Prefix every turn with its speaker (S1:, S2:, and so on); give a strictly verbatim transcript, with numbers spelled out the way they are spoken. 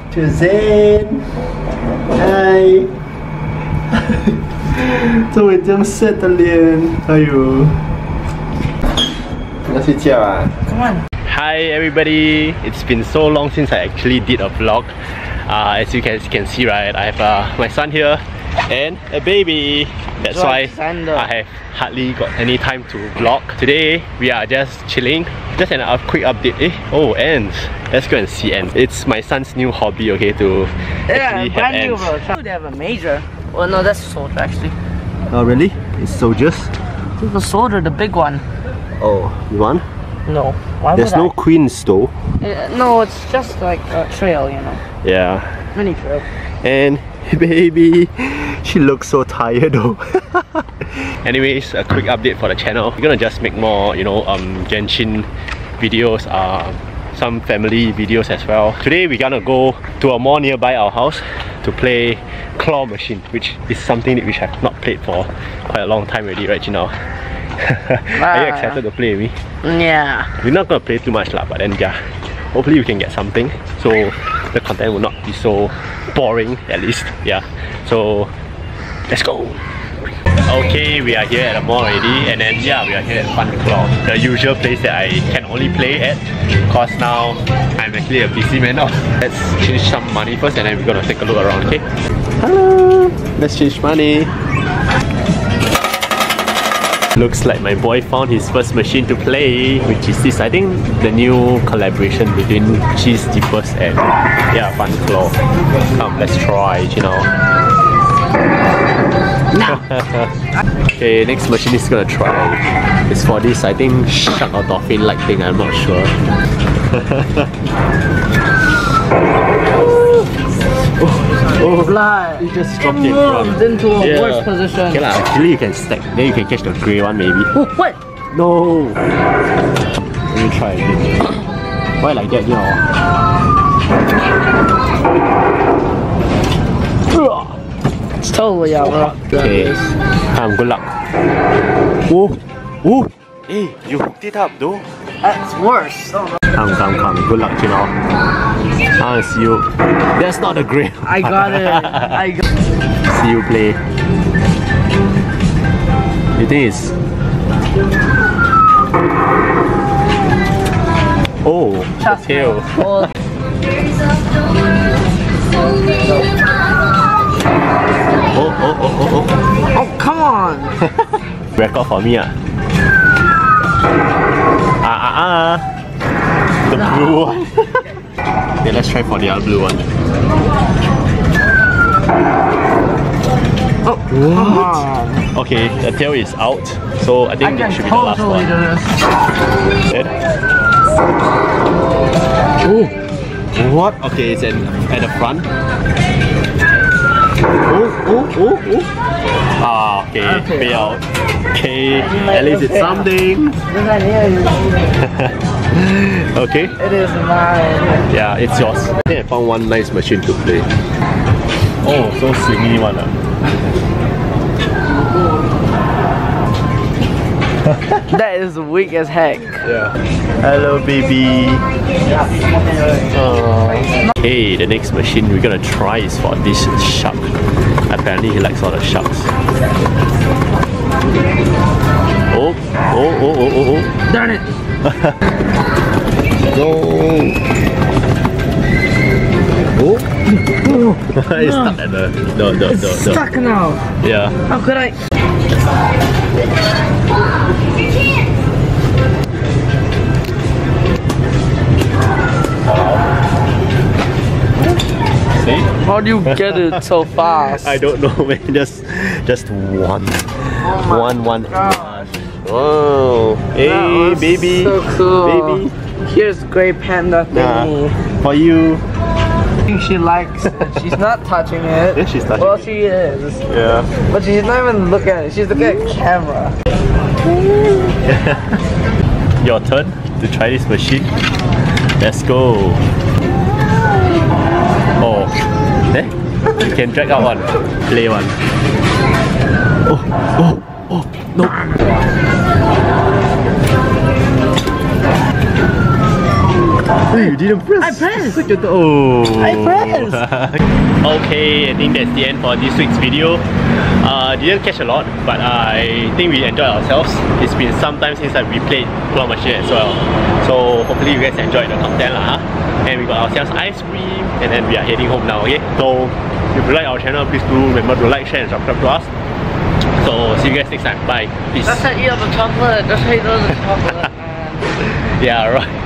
S1: to Zen. Hi. 这位这样 sad 的脸，哎呦，要睡觉啊
S2: Come on.
S3: Hi everybody, it's been so long since I actually did a vlog. Uh, as you guys can see, right, I have uh, my son here and a baby. That's why I have hardly got any time to vlog. Today we are just chilling. Just an, a quick update. Eh? Oh, ants. Let's go and see ants. It's my son's new hobby, okay, to
S2: Yeah,
S3: actually have
S2: brand
S3: ants.
S2: new bro. They have a major. Well, no, that's a soldier actually.
S1: Oh really? It's soldiers?
S2: This is the soldier, the big one.
S1: Oh, you want?
S2: No. Why
S1: There's
S2: would
S1: no
S2: I?
S1: queens though.
S2: Uh, no, it's just like a trail, you know.
S3: Yeah.
S2: Mini trail.
S1: And baby, she looks so tired though.
S3: Anyways, a quick update for the channel. We're gonna just make more, you know, um, Genshin videos, uh, some family videos as well. Today we're gonna go to a mall nearby our house to play claw machine, which is something that we have not played for quite a long time already, right, Gino? Are you excited to play with me?
S2: Yeah.
S3: We're not gonna play too much lah, but then yeah, hopefully we can get something, so the content will not be so boring at least. Yeah, so let's go. Okay, we are here at the mall already, and then yeah, we are here at Fun Claw, the usual place that I can only play at, cause now I'm actually a busy man now. Let's change some money first, and then we're gonna take a look around. Okay. Hello. Let's change money. Looks like my boy found his first machine to play, which is this, I think, the new collaboration between Cheese Dippers and yeah, Fun Claw. Come, let's try, you know. Okay, next machine is gonna try. It's for this, I think, shark or dolphin like thing, I'm not sure. Oh, oh,
S2: Fly.
S3: you just dropped
S2: it
S3: it
S2: moved
S3: from
S2: into a
S3: yeah.
S2: worse position.
S3: Okay lah, actually you can stack, then you can catch the grey one maybe.
S2: Oh, what?
S3: No! Let me try again. Why like that, you know?
S2: It's totally out, bro.
S3: Okay, come, good luck. Oh! Oh! Hey, you hooked it up though.
S2: That's worse. Oh, no.
S3: Come, come, come. Good luck, you know. I wanna see you. That's not a grey.
S2: I got it. I got it.
S3: See you play. You think it's... Oh, the tail.
S2: Oh.
S3: Oh, oh, oh, oh, oh.
S2: Oh, come on.
S3: Record for me, ah. Ah, ah, ah. The
S2: No.
S3: blue one. Okay, let's try for the other blue one.
S2: Oh, come on.
S3: Okay, the tail is out, so I think
S2: I
S3: that
S2: can
S3: should be the last
S2: totally
S3: one.
S2: do this.
S3: Then, oh, what? Okay, it's in, at the front. Oh, oh, oh, oh. Ah, okay,
S2: Okay.
S3: pay out. Okay, at least it's something. Okay,
S2: It is mine.
S3: yeah, it's yours. I think I found one nice machine to play. Oh, so swingy one. Ah.
S2: That is weak as heck.
S3: Yeah. Hello, baby. Uh, okay, the next machine we're gonna try is for this shark. Apparently, he likes all the sharks. Oh, oh, oh, oh, oh, oh.
S2: Darn it.
S3: Go. Oh. It's stuck at the, the, the, the, the.
S2: Stuck now.
S3: Yeah.
S2: How could I?
S3: See?
S2: How do you get it so fast?
S3: I don't know, man. Just, just one,
S2: Oh
S3: one, one.
S2: gosh.
S3: Whoa! Hey,
S2: That was
S3: baby,
S2: so cool.
S3: baby.
S2: Here's Grey Panda thingy.
S3: Nah, for you.
S2: I think she likes it. She's not touching it.
S3: Yeah, she's touching
S2: Well,
S3: it.
S2: she is.
S3: Yeah.
S2: But she's not even looking at it. She's looking at camera.
S3: Your turn to try this machine. Let's go. Oh, eh? You can drag out one, play one. Oh, oh, oh, no.
S1: Oh, you didn't press.
S2: I pressed.
S1: Oh.
S2: I pressed.
S3: Okay, I think that's the end for this week's video. Uh, didn't catch a lot, but uh, I think we enjoyed ourselves. It's been some time since we played claw machine as well. So hopefully you guys enjoyed the content lah. Huh? And we got ourselves ice cream, and then we are heading home now. Okay, so if you like our channel, please do remember to like, share, and subscribe to us. So see you guys next time. Bye. Peace.
S2: That's not eat all the chocolate. That's how you do the chocolate, man.
S3: Yeah, right.